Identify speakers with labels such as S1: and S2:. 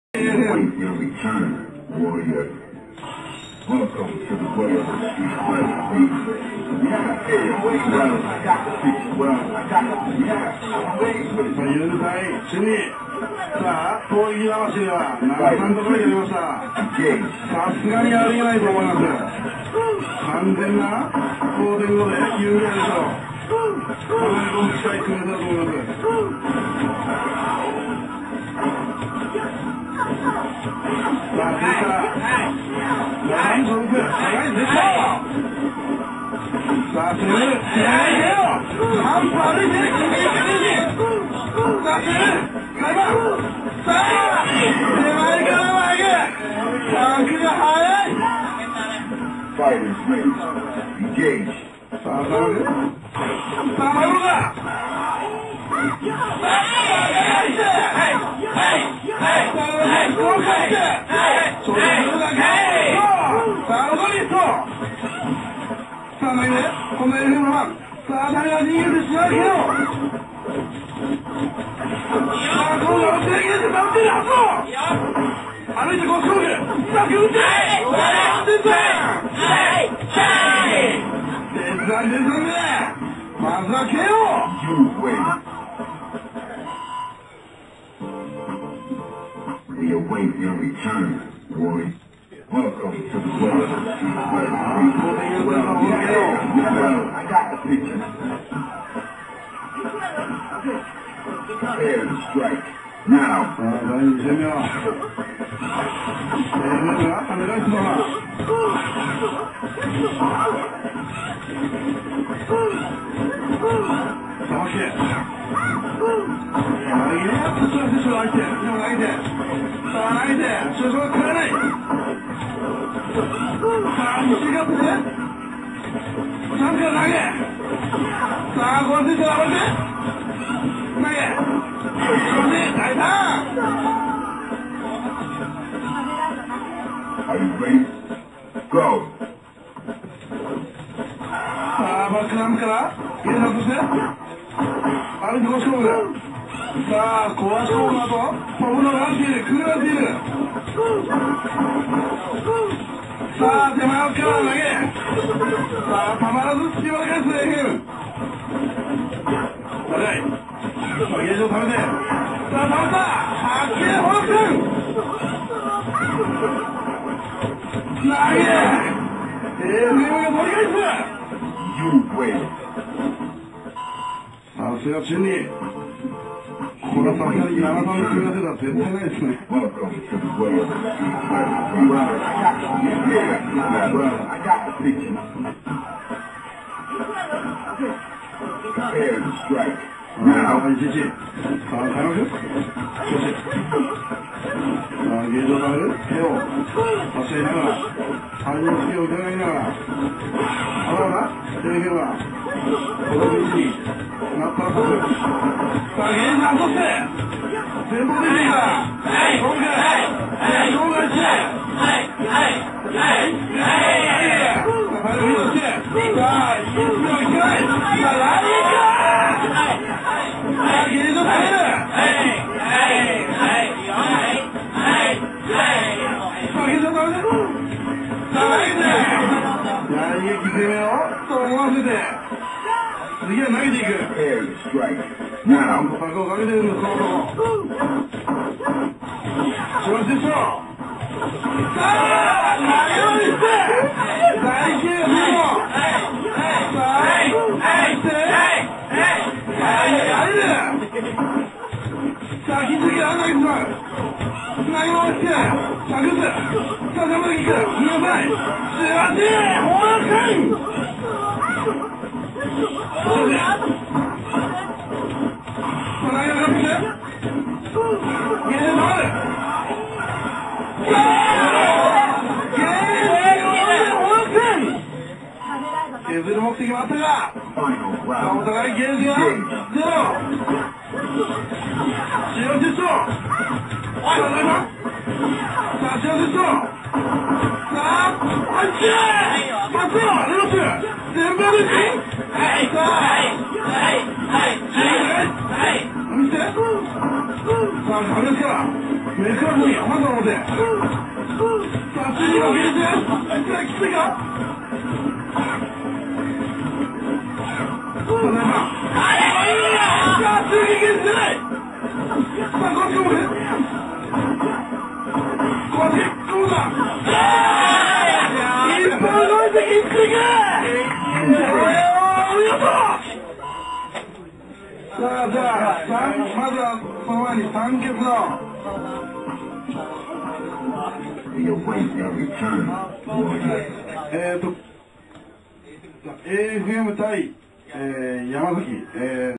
S1: Await your return, warrior. Welcome to the way of the street fighter. I got the picture.
S2: 有対主にさあ攻撃合わせでは7-3とかやりました。さすがにありえないと思います。完全な5.5で有利でしょう。かなりロング近い組み立てだと思います。さあ、次から7分6分、長いでしょう。さあ、攻める、攻めないでよ。半歩歩いて、さあ、攻める、裁判。さあ、手前から前へ。タンクが速い。
S1: Fighters ready. Engage.
S2: さあ、さあ、守るか。この F の番さあ誰が逃げてしまうけどさあ今度は制限して倒ってるはず歩いてこう勝負うまく打って鉄腕でまずは KO
S1: We await your return, warrior. Welcome to the world of the street fighter. I got the picture. Prepare to strike. Now.
S2: 第2戦目はまずはお願いします。さあ、OK。相手、さあ相手、少々は食らない。さあ、西がって、チャンピオン投げ。さあ、この選手は暴れて、投げ。そして、大胆。
S1: Are you ready? Go.
S2: さあ、バックアームから入れなくして、歩いてこう勝負だ。さあ、壊しそうなと、飛ぶのがあっている、くぐられている。さあ、手前をから投げ。さあ、たまらず突き割り返すエヘン。高い。ゲージを貯めて。さあ、倒した。発見ホークン。投げ。エヘンが取り返す。
S1: You win.
S2: さすがチンに。これはさすがに7番の組み立てたら絶対ないですね。
S1: Welcome to the world of the street fighter. I got the picture. Prepare to strike. Now.
S2: さあ、開幕。そして。さあ、ゲージを貯める。手を差し合いながら。反応隙を疑いながら。あらら、手でいけば。この道になったらこそ。さあ、ゲージを落として。全部出ていた。今回、障害して。さあ、リードして。さあ、いいですよ、いけない。さあ、ラリーか。さあ、ゲージを貯める。打撃攻めをと思わせて次は投げていく柵をかけてるんですこの男調子でしょさあ投げを見せ大形を見ろさあ見せやれるさあ引き続き投げてしまう投げ回して着地さあ頑張っていく見なさい素晴らしいホームランそしてさあ投げ上がってきてゲージを回るゲージを回るホームラン削る目的もあったがお互いゲージがゼロ使用実装さあ、大丈夫さあ、幸せそうさあ、あっちーパスをレロス全部歩いてさあ見てさあ、壁ですから、目くらずに、まずは表。さあ、次は右手。きついか。さあ、さあ、次いけんじゃない。さあ、こっちもね。こっち、どうだ。一本動いてきついか。さあ、まずはその前に酸欠の。
S1: The await their return, warrior.
S2: AFM 対、山崎、